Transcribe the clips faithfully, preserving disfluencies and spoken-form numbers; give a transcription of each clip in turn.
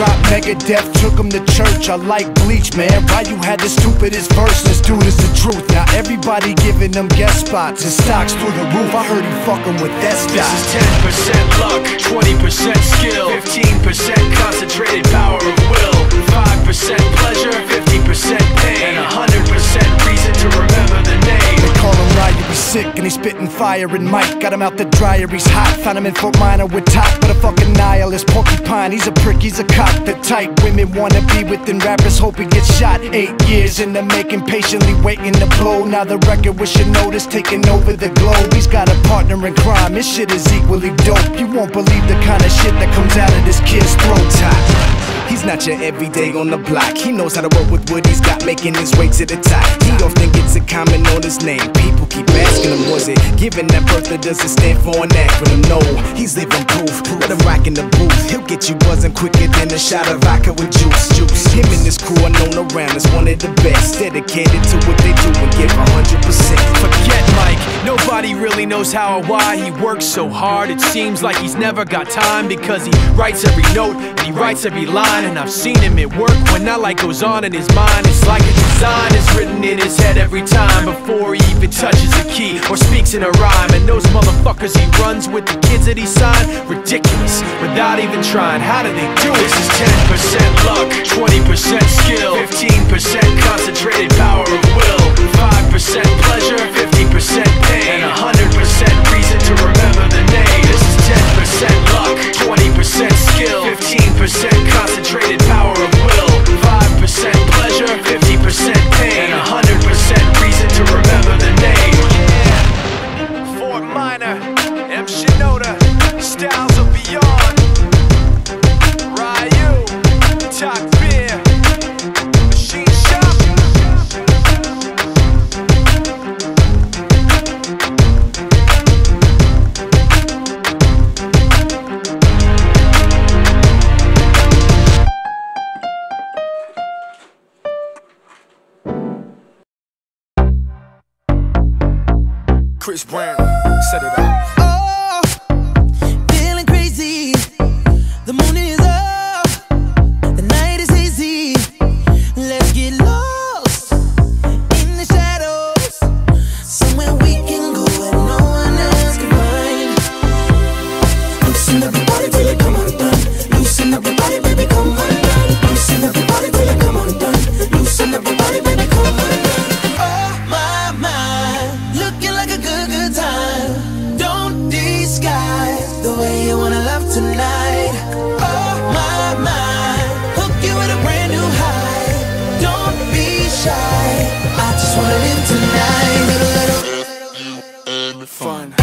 dropped Megadeth, took him to church. I like Bleach, man. Why you had the stupidest verse? Let's do this the truth. Now everybody giving them guest spots and stocks through the roof. I heard he fucking with that stock. This is ten percent luck, twenty percent skill, fifteen percent concentrated power of will, five percent pleasure, fifty percent pain, and one hundred percent reason to remember the name. They call him Ryan, he's sick and he's spitting fire. And Mike got him out the dryer, he's hot. Found him in Fort Minor with top, but a fucking nihilist porcupine. He's a prick, he's a cock. The type women wanna be within rappers, hope he gets shot. Eight years in the making, patiently waiting to blow. Now the record with your notice taking over the globe. He's got a partner in crime, his shit is equally dope. You won't believe the kind of shit that comes out of this kid's throat. He's not your everyday on the block. He knows how to work with what he's got, making his way to the top. He don't think it's a comment on his name. People keep asking him, was it given that birth or does it stand for an acronym? No, he's living proof. Let him rock in the booth. He'll get you buzzing quicker than a shot of vodka with juice. Juice. Him and his crew are known around as one of the best, dedicated to what they do and give one hundred percent. Forget Mike, nobody really knows how or why he works so hard. It seems like he's never got time, because he writes every note and he writes every line. And I've seen him at work when that light goes on in his mind. It's like a design is written in his head every time, before he even touches a key or speaks in a rhyme. And those motherfuckers he runs with, the kids that he signed, ridiculous, without even trying. How do they do it? This is ten percent luck, twenty percent skill, fifteen percent concentrated power of will, five percent pleasure, fifty percent pain, and one hundred percent reason to remember the name. This is ten percent luck, twenty percent skill, fifteen percent concentrated power of will, five percent pleasure, fifty percent pain, and one hundred percent reason to remember the name. Yeah. Fort Minor, M. Shinoda, Styles of Beyond, Ryu, Talk Beer, Machine Shop. Chris Brown, set it up. Oh, feeling crazy. The moon is up, the night is hazy. Let's get lost in the shadows, somewhere we can go where no one else can find. Loosen everybody till it come undone. Loosen everybody, baby, come undone. Loosen everybody till it come undone. Loosen everybody, baby, come undone. Oh my, my, looking like a good, good time. Don't disguise the way you wanna love tonight. Oh my, my, hook you with a brand new high. Don't be shy, I just wanna live tonight. Little, little fun.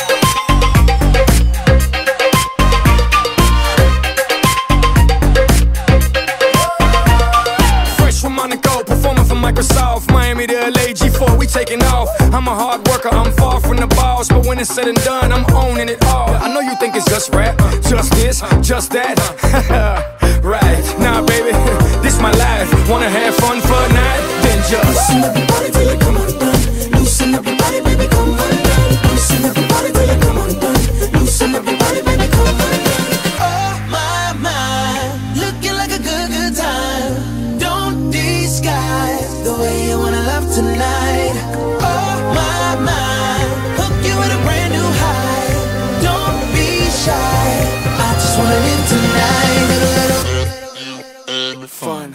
Fresh from Monaco, performing for Microsoft, Miami to L A, G four, we taking off. I'm a hard worker, I'm far from the boss, but when it's said and done, I'm owning it all. I know you think it's just rap, just this, just that. Right, nah baby, this my life. Wanna have fun for a night? Then just loosen everybody till it come undone. Loosen everybody, baby, come undone. Loosen everybody till it come undone. Loosen everybody, baby, come undone. Oh my, my, looking like a good, good time. Don't disguise the way you wanna love tonight. Oh my, my, hook you with a brand new high. Don't be shy, I just wanna live tonight. Little, little fun.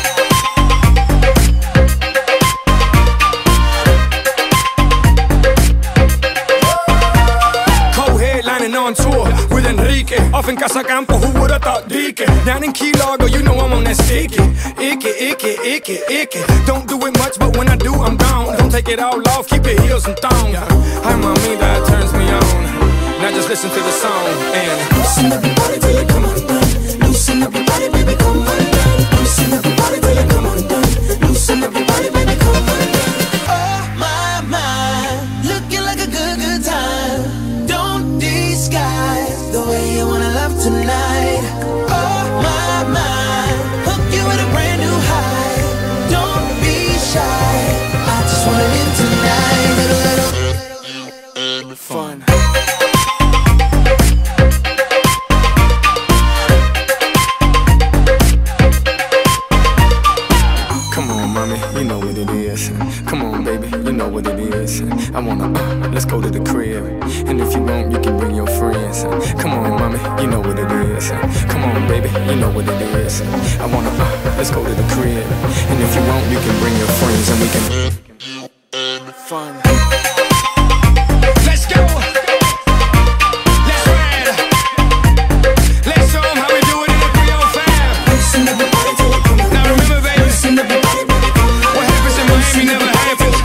Co-headlining on tour with Enrique, off in Casacampo, who would've thought Deacon? Down in Key Largo, you know I'm on that sticky. Icky, icky, icky, icky. Don't do it much, but when I do, I'm gone. Don't take it all off, keep your heels and thongs. Hi, mommy, that turns me on. Now just listen to the song and loosen everybody till it come undone. Loosen everybody, baby, come undone. Loosen everybody till it come undone. Loosen everybody, baby, come undone. Oh my, my, looking like a good, good time. Don't disguise the way you wanna love tonight. Oh my, my, hook you with a brand new high. Don't be shy, I just wanna live tonight. Little, little fun. let's go to the crib. And if you want, you can bring your friends. Come on, mommy, you know what it is. Come on, baby, you know what it is. I wanna, uh, let's go to the crib. And if you want, you can bring your friends and we can have fun. Let's go. Let's ride. Let's show them how we do it in the three oh five. Now remember, baby, what happens in Miami never happens.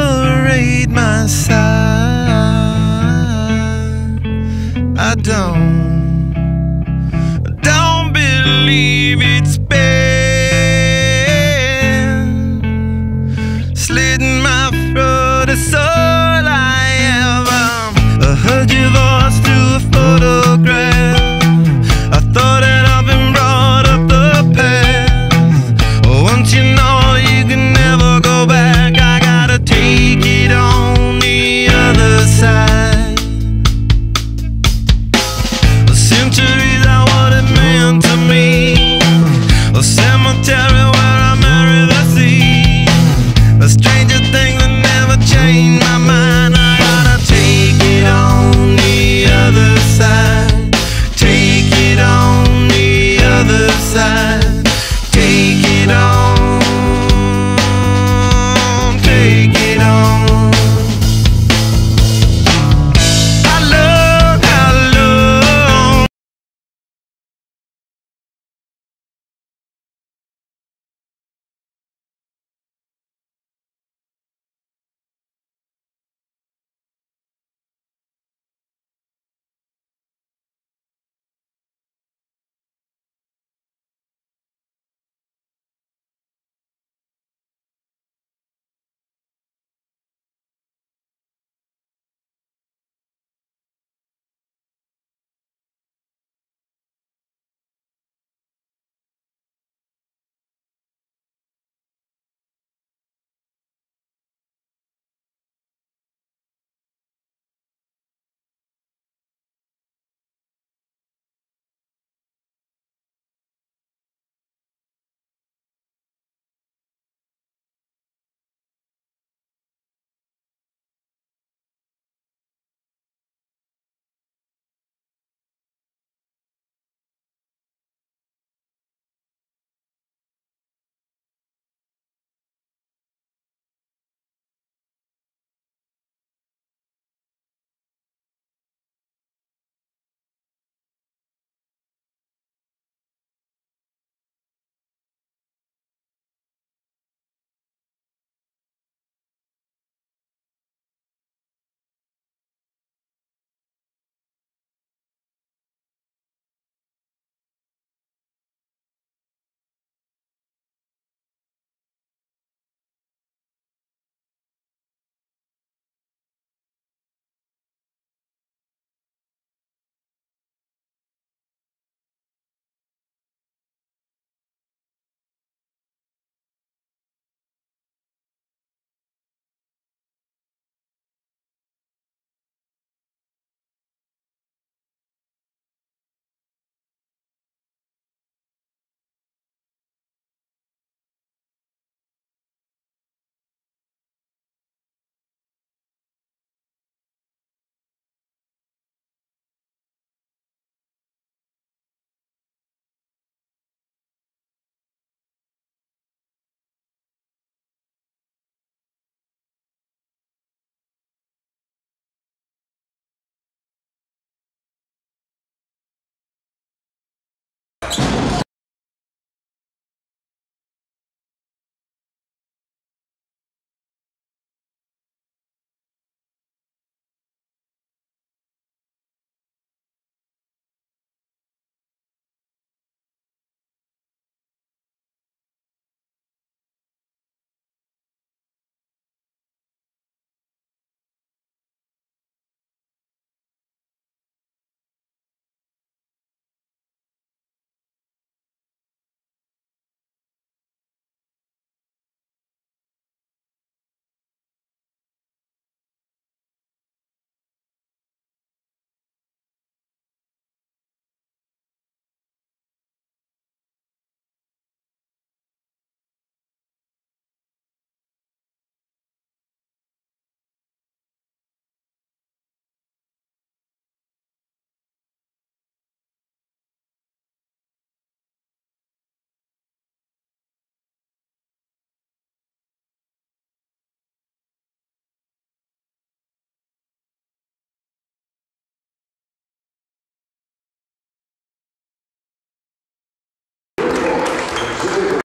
I don't